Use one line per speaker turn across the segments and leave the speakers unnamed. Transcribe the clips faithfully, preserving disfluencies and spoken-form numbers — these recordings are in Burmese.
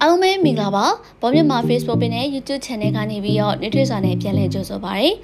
အားလုံးပဲမင်္ဂလာပါဘောမြမ Facebook ပင်နဲ့ YouTube Channel ကနေပြီးတော့နေ့ထွေးစာနဲ့ပြန်လည်ကြိုဆိုပါရစေ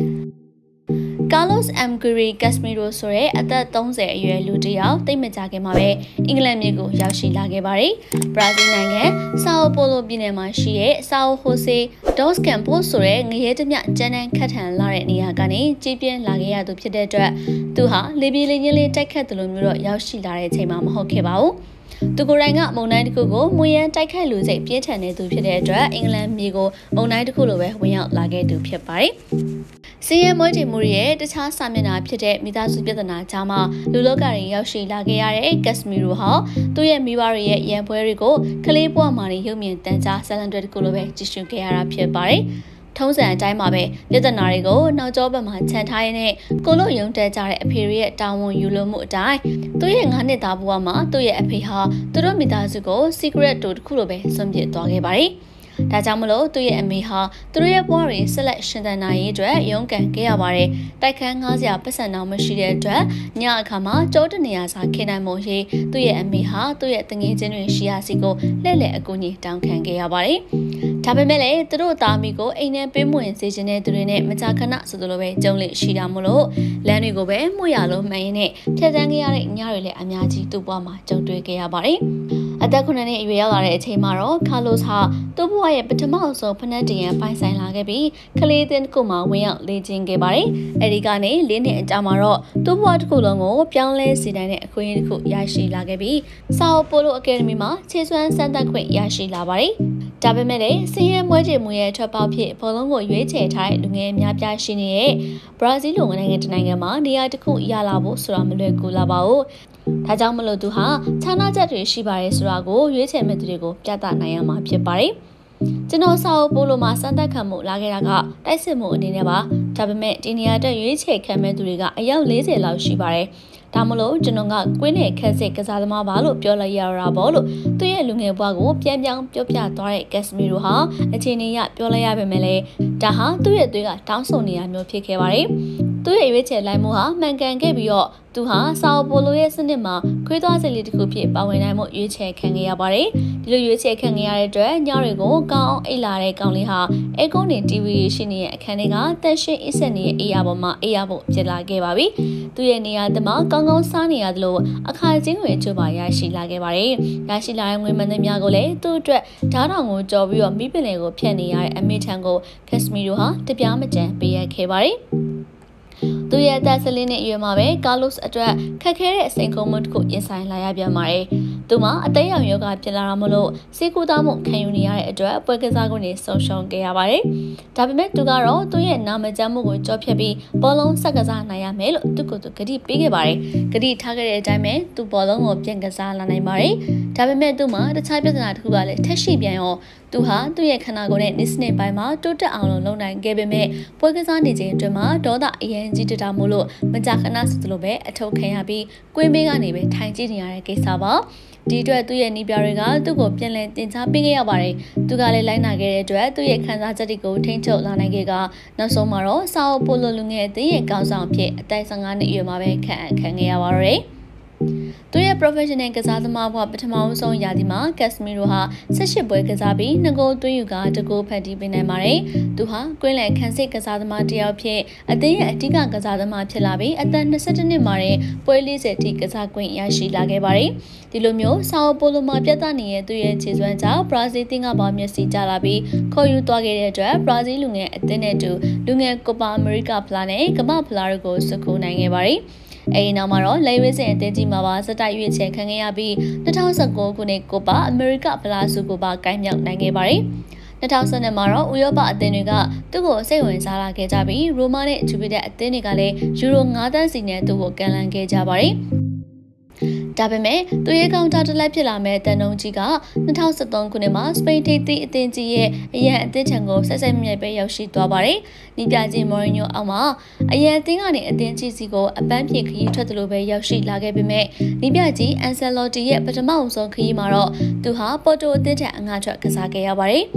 Carlos Amguri Casemiro ဆိုတဲ့အသက်သုံးဆယ်အရွယ်လူတစ်ယောက်တိတ်မကြခင်မှာပဲအင်္ဂလန်မြို့ကိုရောက်ရှိလာခဲ့ပါတယ်ဘရာဇီးနိုင်ငံ Sao Paulo ပြည်နယ်မှာရှိတဲ့ Sao Jose dos Campos ဆိုတဲ့ငရဲတမျှကျန်းတန်းခတ်ထန်လာတဲ့နေရာကနေကြီးပြင်းလာခဲ့ရသူဖြစ်တဲ့အတွက်သူဟာလေပြေးလေးချင်းလေးတိုက်ခတ်တယ်လို့မျိုးတော့ရောက်ရှိလာတဲ့အချိန်မှာမဟုတ်ခဲ့ပါဘူးသူကိုယ်တိုင်ကမုန်တိုင်းတစ်ခုကိုမွေရန်တိုက်ခိုက်လူစိတ်ပြင်းထန်နေသူဖြစ်တဲ့အတွက်အင်္ဂလန်မြေကိုမုန်တိုင်းတစ်ခုလိုပဲဝင်ရောက်လာခဲ့သူဖြစ်ပါတယ်။စီးရဲမွေးတီမူရဲ့တခြားစာမျက်နှာဖြစ်တဲ့မိသားစုပြဿနာကြားမှာလူလောကတွေရောက်ရှိလာခဲ့ရတဲ့ကက်စမီရိုဟာသူ့ရဲ့မိဘတွေရဲ့ရန်ပွဲတွေကိုကလေးဘဝမှာရုပ်မြင်တန်းကြားဇာတ်လမ်းတွေတစ်ခုလိုပဲကြည့်ရှုခဲ့ရတာဖြစ်ပါတယ်။ထုံးစံအတိုင်းမှာပဲပြဿနာတွေကိုနောက်ကျောဘက်မှာခြံထားရတဲ့ကိုလို့ယုံတက်ကြတဲ့အဖေရဲ့တာဝန်ယူလို့မှုအတိုင်းသူ့ရဲ့ငါးနှစ်သားဘဝမှာသူ့ရဲ့အဖေဟာသူတို့မိသားစုကို secret တူတစ်ခုလိုပဲဆွန့်ပစ်သွားခဲ့ပါတယ်။ဒါကြောင့်မလို့သူ့ရဲ့အမေဟာသူတို့ရဲ့ဘဝတွေဆက်လက်ရှင်သန်နိုင်ရေးအတွက်ရုန်းကန်ခဲ့ရပါတယ်။တိုက်ခန်းငားစရာပတ်စံတော်မရှိတဲ့အတွက်ညအခါမှာကြောတနေရာစာခေနိုင်မို့ရေးသူ့ရဲ့အမေဟာသူ့ရဲ့တငယ်ချင်းတွေရှိရာစီကိုလှည့်လည်အကူအညီတောင်းခံခဲ့ရပါတယ်။ဒါပေမဲ့လည်းသူတို့သားမိကိုအိမ်ထဲပေးမဝင်စေချင်တဲ့သူတွေနဲ့မကြာခဏဆိုသလိုပဲကြုံလေရှိတာမို့လို့လမ်းတွေကိုပဲမှုရလို့မှန်ရင်နဲ့ဖြတ်တန်းခဲ့ရတဲ့ညတွေလည်းအများကြီးသူ့ဘဝမှာကြုံတွေ့ခဲ့ရပါတယ်။အသက်ခုနှစ်နှစ်အရွယ်ရောက်လာတဲ့အချိန်မှာတော့ကာလိုစ်ဟာသူ့ဘဝရဲ့ပထမဆုံးဖနက်တရံပိုင်ဆိုင်လာခဲ့ပြီးကလေးသင်းတစ်ခုမှဝင်ရောက်လေ့ကျင့်ခဲ့ပါတယ်။အဲဒီကနေလေးနှစ်အကြာမှာတော့သူ့ဘဝတစ်ခုလုံးကိုပြောင်းလဲစေနိုင်တဲ့အခွင့်အရေးတစ်ခုရရှိလာခဲ့ပြီးဆာအိုပိုလိုအကယ်ဒမီမှာခြေစွမ်းစမ်းသပ်ခွင့်ရရှိလာပါတယ်။ဒါပေမဲ့လည်းစင်ရဲမွဲချေမှုရဲ့ထွက်ပေါက်ဖြစ်ဘောလုံးကိုရွေးချယ်ထားတဲ့လူငယ်များပြားရှိနေတဲ့ဘရာဇီးလိုနိုင်ငံတစ်နိုင်ငံမှာနေရာတစ်ခုရလာဖို့ဆိုတာမလွယ်ကူလာပါဘူး။ဒါကြောင့်မလို့သူဟာခြားနာချက်တွေရှိပါတယ်ဆိုတာကိုရွေးချယ်မဲ့သူတွေကိုပြသနိုင်ရမှာဖြစ်ပါတယ်။ကျွန်တော်စာအုပ်ပိုလိုမှာစမ်းသပ်ခံမှုလာခဲ့တာကတိုက်စစ်မှုအနေနဲ့ပါဒါပေမဲ့ဒီနေရာတက်ရွေးချယ်ခံမဲ့သူတွေကအယောက်၄၀လောက်ရှိပါတယ်ဒါမလို့ကျွန်တော်ကကွင်းနဲ့ခက်စစ်ကစားသမားပါလို့ပြောလိုက်ရတာပေါ့လို့သူ့ရဲ့လူငယ်ဘဝကိုပြန်ပြောင်းပြောပြသွားတဲ့ကက်စမီရိုဟာအခြေအနေရပြောလိုက်ရပေမဲ့လည်းဒါဟာသူ့ရဲ့သွေးကတောင်းဆိုနေရမျိုးဖြစ်ခဲ့ပါတယ်သူ့ရဲ့ရွေးချယ်လိုက်မှုဟာမှန်ကန်ခဲ့ပြီးတော့သူဟာစာအိုပိုလိုရဲ့စနစ်မှာခွေးသွားစိတ်လေးတစ်ခုဖြစ်ပါဝင်နိုင်မှုရွေးချယ်ခံခဲ့ရပါတယ်ဒီလိုရွေးချယ်ခံခဲ့ရတဲ့အတွက်ညတွေကိုကောင်းအောင်အိတ်လာတဲ့ကောင်လေးဟာအဲကုန်းနေ တီဗီ ရှိနေတဲ့အခန်းထဲကတက်ရှင်းအစ်ဆက်နေတဲ့အေးရပေါ်မှာအေးရဖို့ဖြစ်လာခဲ့ပါပြီသူ့ရဲ့နေရာတမကောင်းကောင်းစားနေရသလိုအခါချင်းဝင်ချိုးပါရရှိလာခဲ့ပါတယ်ရရှိလာတဲ့ငွေမန်းသမားကိုလည်းသူ့အတွက်ဓာတ်တောင်ကိုကြော်ပြီးတော့မိပင်လေကိုဖျက်နေရတဲ့အမေထံကိုကက်စမီရိုဟာတပြားမကြံပေးရခဲ့ပါတယ်သူရဲ့အသက်၁၄နှစ်အရွယ်မှာပဲကာလိုစ်အတွက်ခက်ခဲတဲ့အစိမ်ခုံမှုတစ်ခုရင်ဆိုင်လာရပြန်ပါတယ်။သူမှာအသေးရောင်ယောဂဖြစ်လာတာမလို့စေကူသားမှုခံယူနေရတဲ့အတွက်ပွဲကစားကုန်တွေဆုံးရှုံးခဲ့ရပါတယ်။ဒါပေမဲ့သူကတော့သူရဲ့နာမကျန်းမှုကိုကြောဖြတ်ပြီးဘောလုံးဆက်ကစားနိုင်ရမယ်လို့သူကသူဂတိပေးခဲ့ပါတယ်။ဂတိထားခဲ့တဲ့အတိုင်းပဲသူဘောလုံးကိုပြန်ကစားလာနိုင်ပါတယ်။ဒါပေမဲ့သူမှာတခြားပြဿနာတစ်ခုကလည်းထက်ရှိပြန်ရောသူဟာသူ့ရဲ့ခန္ဓာကိုယ်နဲ့နစ်စနစ်ပိုင်းမှာတိုးတက်အောင်လုပ်နိုင်ခဲ့ပေမဲ့ပွဲကစားနေချိန်အတွင်းမှာဒေါသအရင်ကြီးတက်တာမို့လို့မကြာခဏဆိုသလိုပဲအထုတ်ခံရပြီးကွင်းဘေးကနေပဲထိုင်ကြည့်နေရတဲ့ကိစ္စပါဒီအတွက်သူ့ရဲ့နီးပြတွေကသူ့ကိုပြန်လည်တင် जा ပေးခဲ့ရပါတယ်သူကလည်းလိုက်နာခဲ့တဲ့အတွက်သူ့ရဲ့ခံစားချက်တွေကိုထိန်းချုပ်လာနိုင်ခဲ့ကနောက်ဆုံးမှာတော့စာအိုပိုလိုလူငယ်အသင်းရဲ့ကောင်းဆောင်ဖြစ်အသက်၁၅နှစ်အရွယ်မှာပဲခန့်အပ်ခံခဲ့ရပါတယ်သူရဲ့ professional ကစားသမားဘဝပထမဆုံးရာသီမှာကက်စမီရိုဟာ၁၈ပွဲကစားပြီးနှစ်ဂိုးသွင်းယူကတဂိုးဖန်တီးပေးနိုင်ပါတယ်။သူဟာကွင်းလယ်ခန်းစစ်ကစားသမားတစ်ယောက်ဖြစ်အသင်းရဲ့အဓိကကစားသမားဖြစ်လာပြီးအသက်၂၁နှစ်မှာတဲ့ပွဲ၄၀ထိကစားခွင့်ရရှိလာခဲ့ပါတယ်။ဒီလိုမျိုးဆာအိုပိုလိုမှာပြသနေတဲ့သူရဲ့ခြေစွမ်းကြောင့်ဘရာဇီးသင်းကပါမျက်စိကျလာပြီးခေါ်ယူသွားခဲ့တဲ့အတွက်ဘရာဇီးလူငယ်အသင်းနဲ့တူလူငယ်ကိုပါအမေရိကဖလားနဲ့ကမ္ဘာဖလားတို့ကိုစုခုနိုင်ခဲ့ပါတယ်။အဲဒီနောက်မှာတော့လေဝေးစင်အသင်းကြီးမှာပါစတိုက်ရွေးချယ်ခံခဲ့ရပြီး၂၀၁၉ခုနှစ်ကိုပါအမေရိကဖလားဆုကိုပါကိုင်းမြောက်နိုင်ခဲ့ပါတယ်။၂၀၁၂မှာတော့ဥရောပအသင်းတွေကသူ့ကိုစိတ်ဝင်စားလာခဲ့ကြပြီးရိုမာနဲ့ဂျူပီတာအသင်းတွေကလည်းယူရို၅သန်းစီနဲ့သူ့ကိုကန်လန်ခဲ့ကြပါတယ်။ဒါပေမဲ့သူရဲ့ကောင်တာတလိုက်ဖြစ်လာမဲ့တန်တုံးကြီးက၂၀၁၃ခုနှစ်မှာစပိန်ထိပ်သီးအသင်းကြီးရဲ့အရန်အသင်းထံကိုဆက်ဆက်မြဲပဲရောက်ရှိသွားပါတယ်။နီးပြချင်းမော်ရီညိုအောက်မှာအရန်အသင်းကနေအသင်းကြီးစီကိုအပန်းဖြေခရီးထွက်တယ်လို့ပဲရောက်ရှိလာခဲ့ပေမဲ့နီးပြချင်းအန်ဆယ်လော်တီရဲ့ပထမဆုံးခရီးမှာတော့သူဟာပေါ်တိုအသင်းထံအငှားထွက်ကစားခဲ့ရပါတယ်။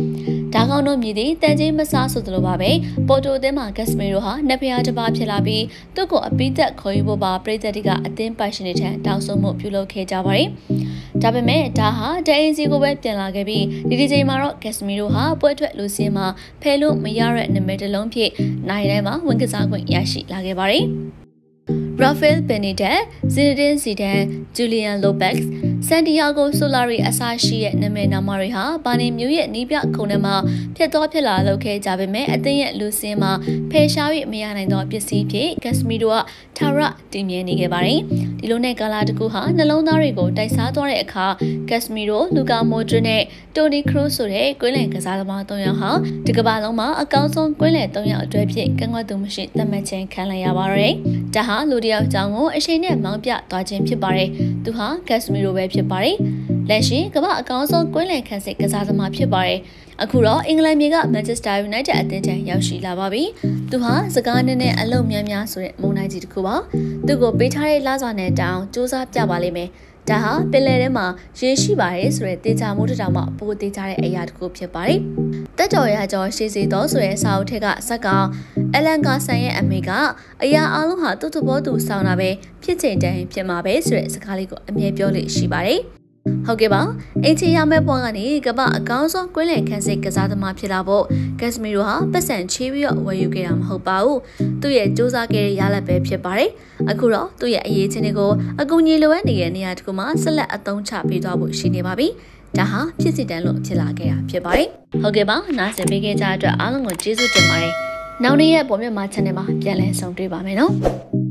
ဒါကောင်တို့မြည်သည့်တန်ကြီးမစားဆိုသလိုပါပဲပေါ်တိုအသင်းမှာကက်စမီရိုဟာနှစ်ဖျားတစ်ပါးဖြစ်လာပြီးသူ့ကိုအပိသက်ခေါ်ယူဖို့ပါပရိသတ်တွေကအသင်းပိုင်ရှင်တွေထံတောင်းဆိုမှုပြုလုပ်ခဲ့ကြပါတယ်။ဒါပေမဲ့ဒါဟာဒိုင်စီကိုပဲပြန်လာခဲ့ပြီးဒီဒီချိန်မှာတော့ကက်စမီရိုဟာပွဲထွက်လူစင်းမှာဖယ်လို့မရတဲ့နာမည်တစ်လုံးဖြစ်နိုင်တိုင်းမှာဝင်ကစားခွင့်ရရှိလာခဲ့ပါတယ်။ Rafael Benitez, Zinedine Zidane, Julian Lopez, Santiago Solari အစရှိတဲ့နာမည်နာမတွေဟာဘာနေမျိုးရဲ့နီးပြခုံထဲမှာဖြစ်သွားဖြစ်လာလုပ်ခဲ့ကြပေမဲ့အသင်းရဲ့လူစင်းမှာဖယ်ရှား၍မရနိုင်သောပစ္စည်းဖြစ်ကက်စမီရိုကထာဝရတည်မြဲနေခဲ့ပါတယ်။ဒီလိုနဲ့ကာလာတကူဟာနှလုံးသားတွေကိုတိုက်စားသွားတဲ့အခါကက်စမီရို၊လူကာမိုဒရစ်နဲ့တိုနီခရူးဆိုတဲ့ကွင်းလယ်ကစားသမား၃ယောက်ဟာဒီကမ္ဘာလုံးမှာအကောင်းဆုံးကွင်းလယ်၃ယောက်အတွက်ဖြစ်ကန့်ကွက်သူမရှိသတ်မှတ်ခြင်းခံလိုက်ရပါတယ်။ဒါဟာလူတယောက်ကြောင့်ကိုအရှိန်နဲ့မောင်းပြသွားခြင်းဖြစ်ပါတယ်။သူဟာကက်စမီရိုပဲဖြစ်ပါတယ်။လက်ရှိကမ္ဘာအကောင်းဆုံးကွင်းလယ်ခန့်စစ်ကစားသမားဖြစ်ပါတယ်။အခုတော့အင်္ဂလန်မြေက Manchester United အသင်းထံရောက်ရှိလာပါပြီ။သူဟာစကားနဲ့နဲ့အလုံးများများဆိုတဲ့မုံနိုင်ကြီးတစ်ခုပါ။သူ့ကိုပေးထားတဲ့လစာနဲ့တောင်းစူးစမ်းပြပါလိမ့်မယ်။ဒါဟာပင်လယ်ထဲမှာရေရှိပါတယ်ဆိုတဲ့တေချာမှုတစ်တောင်မှပိုတေချာတဲ့အရာတစ်ခုဖြစ်ပါတယ်။တက်တော်ရကျော်ရှေးစီတော်ဆိုတဲ့စာအုပ်ထက်ကဇက်ကောင်အလန်ကာဆန်ရဲ့အမေကအရာအလုံးဟာသူ့သဘောသူဆောင်တာပဲဖြစ်ချိန်တန်ဖြစ်မှာပဲဆိုတဲ့စကားလေးကိုအမြဲပြောလို့ရှိပါတယ်။ဟုတ်ကဲ့ပါအင်ချီရမဲ့ပွားကနေကမ္ဘာအကောင်းဆုံးကွင်းလယ်ခန်းစစ်ကစားသမားဖြစ်လာဖို့ကက်စမီရိုဟာပတ်စံချေးပြီးတော့ဝယ်ယူခဲ့တာမဟုတ်ပါဘူးသူ့ရဲ့စူးစမ်းခဲ့တဲ့ရလဒ်ပဲဖြစ်ပါတယ်အခုတော့သူ့ရဲ့အရေးချင်းတွေကိုအကူအညီလိုအပ်နေတဲ့နေရာတစ်ခုမှာဆက်လက်အသုံးချပေးသွားဖို့ရှိနေပါပြီဒါဟာဖြစ်စီတန်းလို့ဖြစ်လာခဲ့တာဖြစ်ပါတယ်ဟုတ်ကဲ့ပါနားဆင်ပေးခဲ့ကြတဲ့အတွက်အားလုံးကိုကျေးဇူးတင်ပါတယ်နောက်နေ့ရဲ့ပေါ်မြတ်မှာ channel မှာပြန်လည်ဆုံတွေ့ပါမယ်နော်